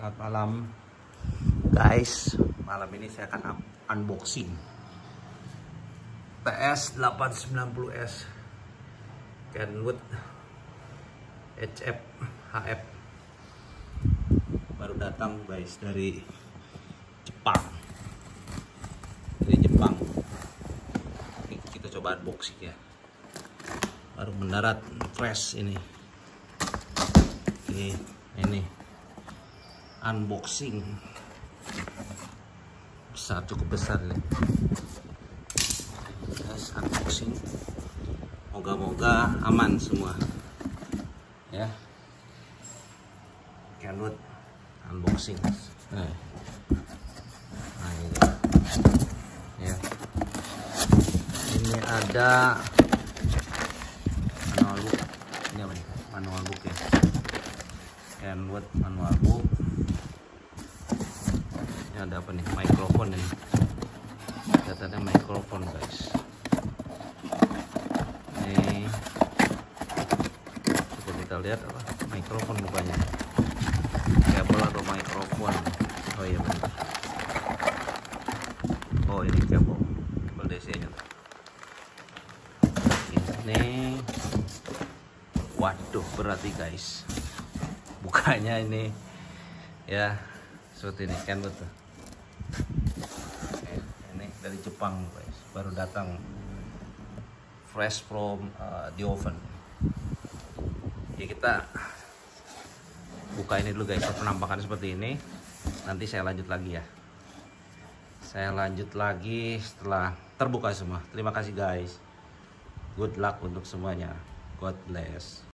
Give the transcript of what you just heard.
Selamat malam guys. Malam ini saya akan unboxing PS890S Kenwood HF. Baru datang guys dari Jepang. Ini kita coba unboxing ya. Baru mendarat fresh ini. Ini unboxing cukup besar nih. Yes, unboxing. Moga-moga aman semua ya. Kenwood unboxing. Nah ini ya. Ini ada manual book. Ini apa nih? Manual book ya. Kenwood manual book. Ini ada apa nih? Mikrofon ini. Katanya mikrofon guys. Ini coba kita lihat apa? Mikrofon bukannya. Kabel atau mikrofon? Oh iya benar. Oh ini kabel DC nya. Ini waduh berarti guys. Bukanya ini ya seperti ini kan betul. Ini dari Jepang guys, baru datang fresh from the oven. Ya kita buka ini dulu guys, penampakan seperti ini. Nanti saya lanjut lagi ya. Saya lanjut lagi setelah terbuka semua. Terima kasih guys. Good luck untuk semuanya. God bless.